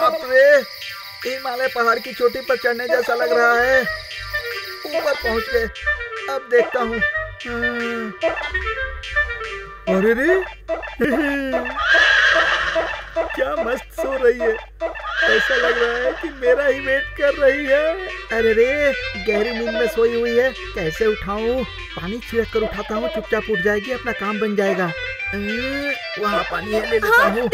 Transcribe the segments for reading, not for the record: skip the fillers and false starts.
बाप रे, हिमालय पहाड़ की चोटी पर चढ़ने जैसा लग रहा है। ऊपर पहुंच गए, अब देखता हूँ। अरे रे क्या मस्त सो रही है, ऐसा लग रहा है कि मेरा ही वेट कर रही है। अरे रे गहरी नींद में सोई हुई है, कैसे उठाऊं? पानी छिड़क कर उठाता हूँ, चुपचाप उठ जाएगी, अपना काम बन जाएगा। वहाँ पानी है, ले लेता हूँ।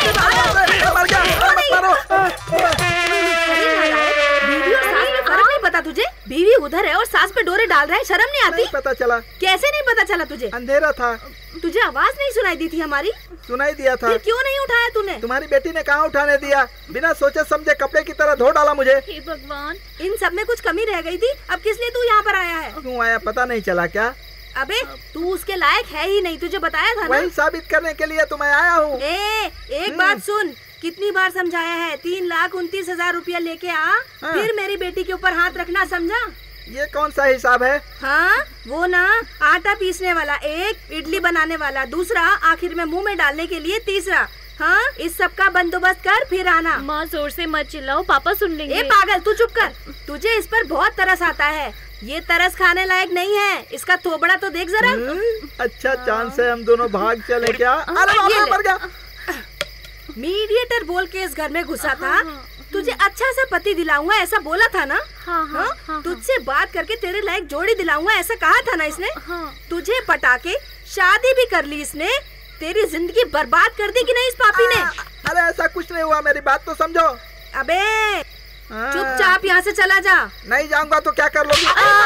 पता तुझे बीवी उधर है और सास पे डोरे डाल रहा है, शर्म नहीं आती? नहीं पता चला। कैसे नहीं पता चला तुझे? अंधेरा था। तुझे आवाज नहीं सुनाई दी थी हमारी? सुनाई दिया था। फिर क्यों नहीं उठाया तूने? तुम्हारी बेटी ने कहाँ उठाने दिया, बिना सोचे समझे कपड़े की तरह धो डाला मुझे। हे भगवान, इन सब में कुछ कमी रह गई थी। अब किस लिए तू यहाँ पर आया है? क्यों आया पता नहीं चला क्या? अबे तू उसके लायक है ही नहीं, तुझे बताया था ना। वही साबित करने के लिए तो मैं आया हूँ। एक बात सुन, कितनी बार समझाया है, 3,29,000 रुपया लेके आ, फिर मेरी बेटी के ऊपर हाथ रखना, समझा? ये कौन सा हिसाब है? हाँ वो ना, आटा पीसने वाला एक, इडली बनाने वाला दूसरा, आखिर में मुंह में डालने के लिए तीसरा। हाँ इस सब का बंदोबस्त कर फिर आना। माँ जोर से मत चिल्लाओ, पापा सुन लेंगे। ए पागल, तू चुप कर। तुझे इस पर बहुत तरस आता है, ये तरस खाने लायक नहीं है, इसका थोबड़ा तो देख जरा। अच्छा चांस है हम दोनों भाग चले क्या? अरे मर गया। मीडिएटर बोल के इस घर में घुसा था, तुझे अच्छा सा पति दिलाऊंगा ऐसा बोला था ना? हाँ, तुझसे बात करके तेरे लायक जोड़ी दिलाऊंगा ऐसा कहा था ना इसने? तुझे पटा के शादी भी कर ली इसने, तेरी जिंदगी बर्बाद कर दी कि नहीं इस पापी ने? अरे ऐसा कुछ नहीं हुआ, मेरी बात तो समझो। अबे चुपचाप यहाँ से चला जा। नहीं जाऊंगा तो क्या कर लोगी?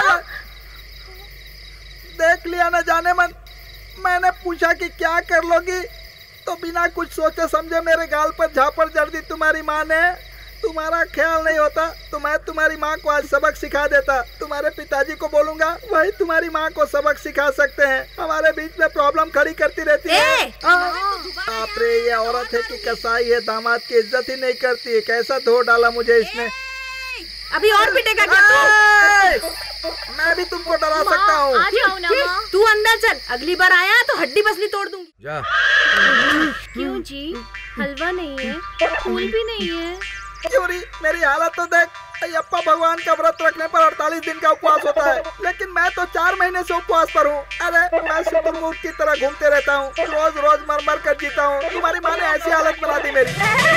देख लिया न जाने मन, मैंने पूछा कि क्या कर लोगी तो बिना कुछ सोचे समझे मेरे गाल पर झापड़ जड़ दी तुम्हारी माँ ने। तुम्हारा ख्याल नहीं होता तो मैं तुम्हारी माँ को आज सबक सिखा देता। तुम्हारे पिताजी को बोलूंगा, वही तुम्हारी माँ को सबक सिखा सकते हैं। हमारे बीच में प्रॉब्लम खड़ी करती रहती है। बाप रे, ये औरत है कि कसाई है, दामाद की इज्जत ही नहीं करती है। कैसा धो डाला मुझे इसने। अभी और पिटेगा क्या तू? मैं भी तुमको डरा सकता हूँ। तू अंदर चल, अगली बार आया तो हड्डी पसली तोड़ दूंगी। जा। क्यों जी, हलवा नहीं है, फूल भी नहीं है? क्यों री, मेरी हालत तो देख। अयप्पा भगवान का व्रत रखने पर 48 दिन का उपवास होता है, लेकिन मैं तो 4 महीने से उपवास पर हूँ। अरे मैं शुतुरमुर्ग की तरह घूमते रहता हूँ, रोज रोज मर मर कर जीता हूँ। तुम्हारी माँ ने ऐसी हालत बना दी मेरी।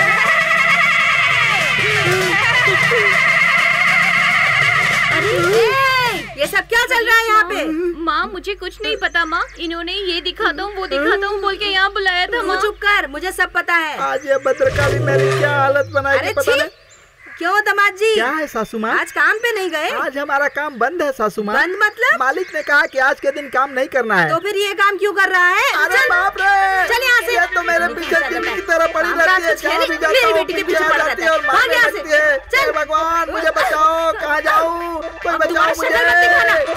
ये सब क्या चल रहा है यहाँ पे? माँ मुझे कुछ नहीं पता माँ, इन्होंने ये दिखाता हूँ वो दिखाता हूँ बोल के यहाँ बुलाया था। तू चुप कर, मुझे सब पता है। आज ये भद्रका भी मेरी क्या हालत बनाएगी पता नहीं। क्यों दामाद जी? क्या है सासू माँ? आज काम पे नहीं गए? आज हमारा काम बंद है सासू माँ। बंद मतलब? मालिक ने कहा कि आज के दिन काम नहीं करना है। तो फिर ये काम क्यों कर रहा है? अरे बाप रे, चल यहाँ से। ये तो मेरे पीछे टीवी की तरह पड़ी रहती है, जहाँ भी जाता हूँ पीछे आ जाती है और मारने लगती है। चल भगवान मुझे बचाओ, कहाँ जाऊँ, कोई बचाओ मुझे।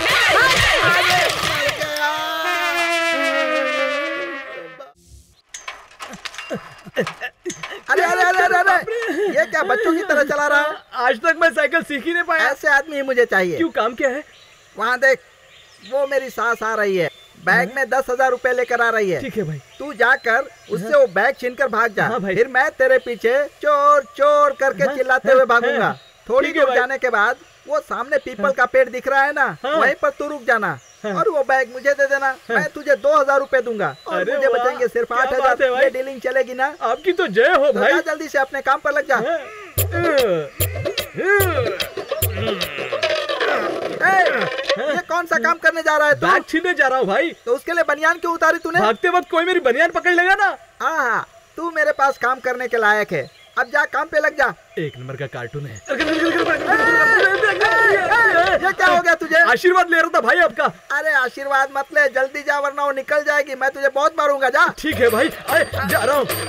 अरे अरे अरे अरे अरे, ये क्या बच्चों की तरह चला रहा है? आज तक मैं साइकिल सीख ही नहीं पाया। ऐसे आदमी ही मुझे चाहिए। क्यों, काम क्या है? वहाँ देख, वो मेरी सास आ रही है, बैग में 10,000 रुपए लेकर आ रही है। ठीक है भाई। तू जाकर उससे वो बैग छीनकर भाग जा। हाँ भाई। फिर मैं तेरे पीछे चोर चोर करके चिल्लाते हुए भागूंगा। थोड़ी दूर जाने के बाद वो सामने पीपल का पेड़ दिख रहा है ना, वहीं पर तू रुक जाना और वो बैग मुझे दे देना। मैं तुझे 2,000 रुपए दूंगा और मुझे बचेंगे सिर्फ 8,000। ये डीलिंग चलेगी ना? आपकी तो जय हो भाई। तो जल्दी से अपने काम पर लग जा। ये कौन सा काम करने जा रहा है तू? बैग छीनने जा रहा हूँ भाई। तो उसके लिए बनियान क्यों उतारी तूने? भागते वक्त कोई मेरी बनियान पकड़ लेगा ना। हाँ, तू मेरे पास काम करने के लायक है। अब जा काम पे लग जा। 1 नंबर का कार्टून है। ये क्या हो गया तुझे? आशीर्वाद ले रहा था भाई आपका। अरे आशीर्वाद मत ले, जल्दी जा वरना वो निकल जाएगी। मैं तुझे बहुत मारूंगा। जा। ठीक है भाई, जा रहा हूँ।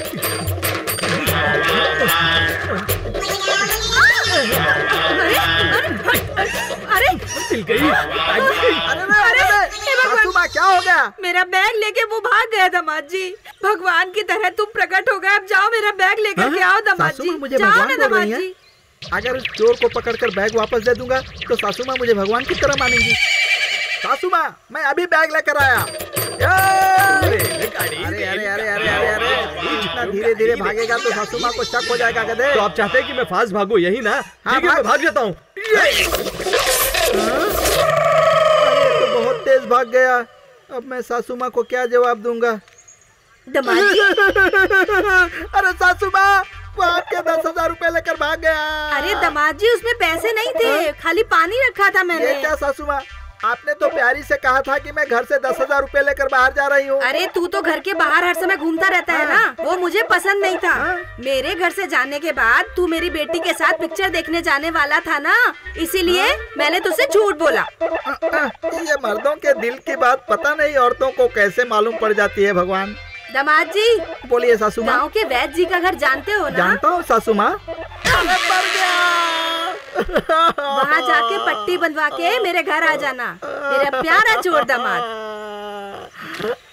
अरे मिल गई। अरे सासू माँ क्या हो गया? मेरा बैग लेके वो भाग गया दामाद जी। भगवान की तरह तुम प्रकट हो गए। अब जाओ मेरा बैग लेकर के आओ दामाद जी। मुझे भगवान बोल रही है? अगर इस चोर को पकड़कर बैग वापस दे दूंगा तो सासू माँ मुझे भगवान की तरह मानेंगी। सासू माँ, मैं अभी बैग लेकर आया। गाड़ी अरे अरे अरे अरे अरे अरे इतना धीरे धीरे भागेगा तो सासू माँ को शक हो जाएगा गधे। तो आप चाहते हैं कि मैं फास्ट भागूं, यही ना? हाँ, ठीक है, मैं भाग जाता हूँ। अरे तो बहुत तेज भाग गया। अब मैं सासू माँ को क्या जवाब दूंगा? दामाद जी, अरे सासू माँ, वो आपके 10,000 रुपए लेकर भाग गया। अरे दामाद जी उसमें पैसे नहीं थे, खाली पानी रखा था ये मैंने। क्या सासू माँ, आपने तो प्यारी से कहा था कि मैं घर से 10,000 रुपए लेकर बाहर जा रही हूँ। अरे तू तो घर के बाहर हर समय घूमता रहता है ना, वो मुझे पसंद नहीं था। मेरे घर से जाने के बाद तू मेरी बेटी के साथ पिक्चर देखने जाने वाला था ना, इसीलिए मैंने तुझसे झूठ बोला। ये मर्दों के दिल की बात पता नहीं औरतों को कैसे मालूम पड़ जाती है भगवान। दामाद जी, बोलिए सासू माँ। गाँव के वैद्य जी का घर जानते हो ना? जानता हूँ सासू माँ। वहाँ जाके पट्टी बंधवा के मेरे घर आ जाना, मेरा प्यारा चोर दामाद।